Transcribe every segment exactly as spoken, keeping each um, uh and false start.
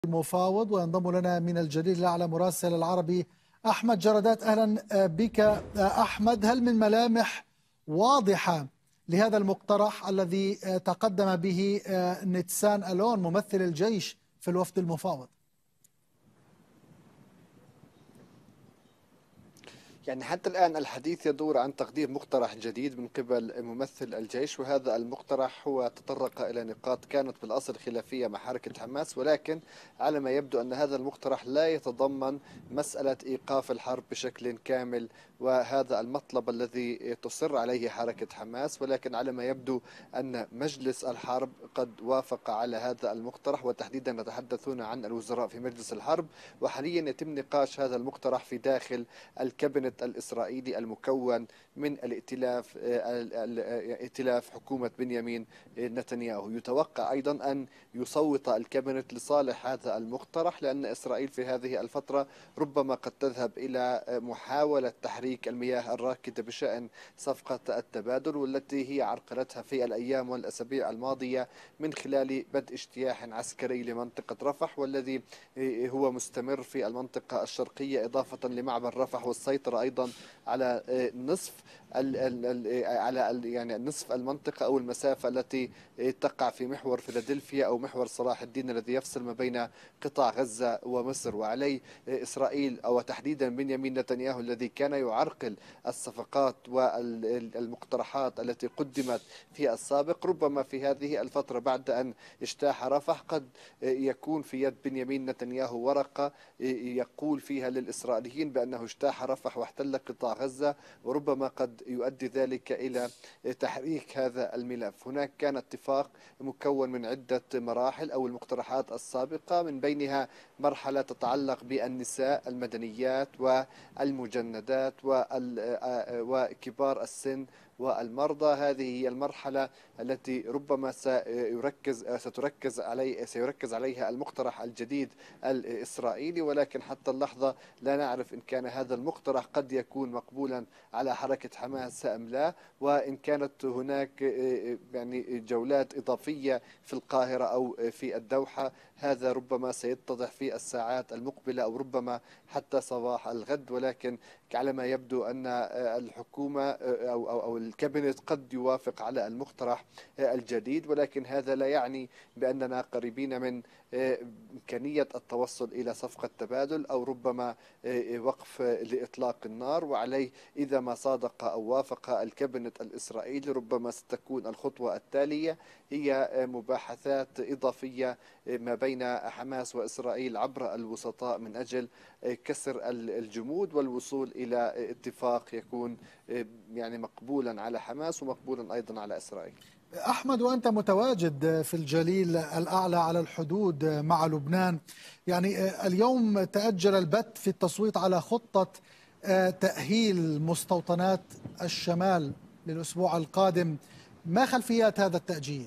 المفاوض. وينضم لنا من الجليل الأعلى مراسل العربي أحمد جردات. أهلا بك أحمد. هل من ملامح واضحة لهذا المقترح الذي تقدم به نيتسان ألون ممثل الجيش في الوفد المفاوض؟ يعني حتى الآن الحديث يدور عن تقديم مقترح جديد من قبل ممثل الجيش، وهذا المقترح هو تطرق إلى نقاط كانت بالأصل خلافية مع حركة حماس، ولكن على ما يبدو أن هذا المقترح لا يتضمن مسألة إيقاف الحرب بشكل كامل، وهذا المطلب الذي تصر عليه حركة حماس. ولكن على ما يبدو أن مجلس الحرب قد وافق على هذا المقترح، وتحديدا نتحدثون عن الوزراء في مجلس الحرب، وحاليا يتم نقاش هذا المقترح في داخل الكابينت الإسرائيلي المكون من الائتلاف ائتلاف حكومة بنيامين نتنياهو. يتوقع أيضا أن يصوت الكابينت لصالح هذا المقترح، لأن إسرائيل في هذه الفترة ربما قد تذهب إلى محاولة تحريك المياه الراكدة بشأن صفقة التبادل، والتي هي عرقلتها في الأيام والأسابيع الماضية من خلال بدء اجتياح عسكري لمنطقة رفح، والذي هو مستمر في المنطقة الشرقية، إضافة لمعبر رفح والسيطرة أيضا على نصف ال ال على ال يعني نصف المنطقة أو المسافة التي تقع في محور فيلادلفيا أو محور صلاح الدين الذي يفصل ما بين قطاع غزة ومصر. وعليه إسرائيل أو تحديدا بنيامين نتنياهو الذي كان يعرقل الصفقات والمقترحات التي قدمت في السابق، ربما في هذه الفترة بعد أن اجتاح رفح قد يكون في يد بنيامين نتنياهو ورقة يقول فيها للإسرائيليين بأنه اجتاح رفح واحتل قطاع غزة، وربما قد يؤدي ذلك إلى تحريك هذا الملف. هناك كان اتفاق مكون من عدة مراحل أو المقترحات السابقة، من بينها مرحلة تتعلق بالنساء المدنيات والمجندات وكبار السن والمرضى. هذه هي المرحلة التي ربما سيركز ستركز علي سيركز عليها المقترح الجديد الإسرائيلي، ولكن حتى اللحظة لا نعرف إن كان هذا المقترح قد يكون مقبولا على حركة حماس أم لا، وإن كانت هناك يعني جولات إضافية في القاهرة أو في الدوحة، هذا ربما سيتضح في الساعات المقبلة أو ربما حتى صباح الغد. ولكن على ما يبدو أن الحكومة أو أو أو الكابينت قد يوافق على المقترح الجديد، ولكن هذا لا يعني بأننا قريبين من إمكانية التوصل إلى صفقة تبادل أو ربما وقف لإطلاق النار. وعليه إذا ما صادق أو وافق الكابينت الإسرائيلي ربما ستكون الخطوة التالية هي مباحثات إضافية ما بين حماس وإسرائيل عبر الوسطاء من أجل كسر الجمود والوصول إلى اتفاق يكون يعني مقبولا على حماس ومقبولا أيضا على إسرائيل. أحمد، وأنت متواجد في الجليل الأعلى على الحدود مع لبنان، يعني اليوم تأجل البت في التصويت على خطة تأهيل مستوطنات الشمال للأسبوع القادم. ما خلفيات هذا التأجيل؟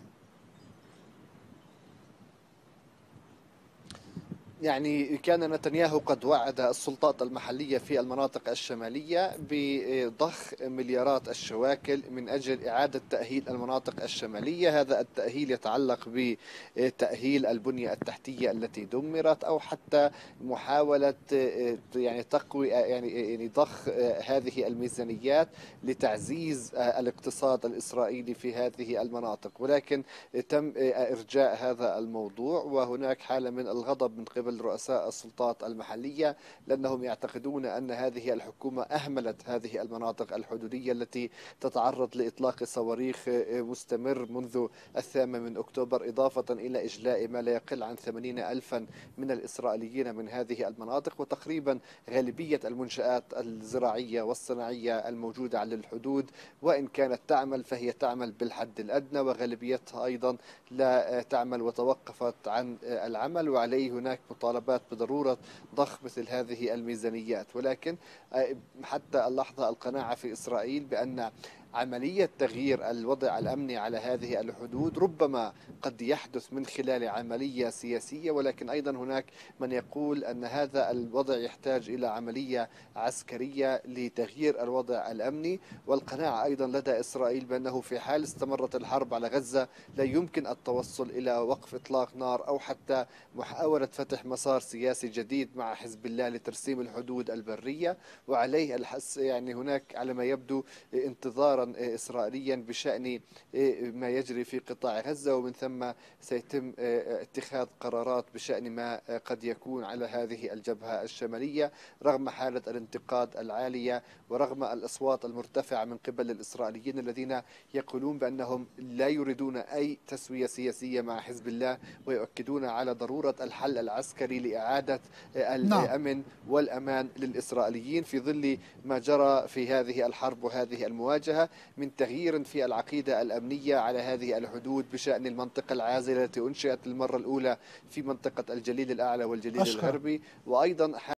يعني كان نتنياهو قد وعد السلطات المحلية في المناطق الشمالية بضخ مليارات الشواكل من أجل إعادة تأهيل المناطق الشمالية. هذا التأهيل يتعلق بتأهيل البنية التحتية التي دمرت، أو حتى محاولة يعني تقوية يعني يعني ضخ هذه الميزانيات لتعزيز الاقتصاد الإسرائيلي في هذه المناطق. ولكن تم إرجاء هذا الموضوع، وهناك حالة من الغضب من قبل رؤساء السلطات المحلية، لأنهم يعتقدون أن هذه الحكومة أهملت هذه المناطق الحدودية التي تتعرض لإطلاق صواريخ مستمر منذ الثامن من أكتوبر، إضافة إلى إجلاء ما لا يقل عن ثمانين ألفا من الإسرائيليين من هذه المناطق. وتقريبا غالبية المنشآت الزراعية والصناعية الموجودة على الحدود وإن كانت تعمل فهي تعمل بالحد الأدنى، وغالبيتها أيضا لا تعمل وتوقفت عن العمل. وعليه هناك مطالبات بضرورة ضخ مثل هذه الميزانيات. ولكن حتى اللحظة القناعة في إسرائيل بأن عملية تغيير الوضع الأمني على هذه الحدود ربما قد يحدث من خلال عملية سياسية، ولكن أيضا هناك من يقول أن هذا الوضع يحتاج إلى عملية عسكرية لتغيير الوضع الأمني. والقناعة أيضا لدى إسرائيل بأنه في حال استمرت الحرب على غزة لا يمكن التوصل إلى وقف إطلاق نار أو حتى محاولة فتح مسار سياسي جديد مع حزب الله لترسيم الحدود البرية. وعليه الحس يعني هناك على ما يبدو انتظارا إسرائيليا بشأن ما يجري في قطاع غزة، ومن ثم سيتم اتخاذ قرارات بشأن ما قد يكون على هذه الجبهة الشمالية، رغم حالة الانتقاد العالية ورغم الأصوات المرتفعة من قبل الإسرائيليين الذين يقولون بأنهم لا يريدون أي تسوية سياسية مع حزب الله، ويؤكدون على ضرورة الحل العسكري لإعادة نعم. الأمن والأمان للإسرائيليين في ظل ما جرى في هذه الحرب وهذه المواجهة من تغيير في العقيدة الأمنية على هذه الحدود بشأن المنطقة العازلة التي أنشئت للمرة الأولى في منطقة الجليل الأعلى والجليل أشكرك. الغربي، وأيضا